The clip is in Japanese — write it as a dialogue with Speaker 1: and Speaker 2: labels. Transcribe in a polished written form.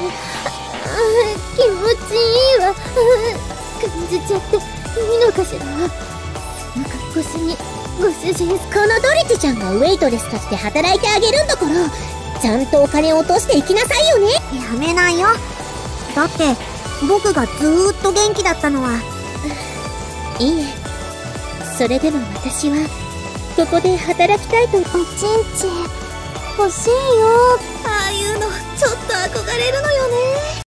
Speaker 1: 気持ちいいわ。感じちゃっていいのかしら。その格好しにご主人、このドリチちゃんがウェイトレスとして働いてあげるんだから、ちゃんとお金を落としていきなさいよね。
Speaker 2: やめないよ。だって僕がずーっと元気だったのは。
Speaker 1: いいえ、それでも私はここで働きたいと。おちんち欲しいよ。
Speaker 2: ああいうのちょっと憧れるのよね。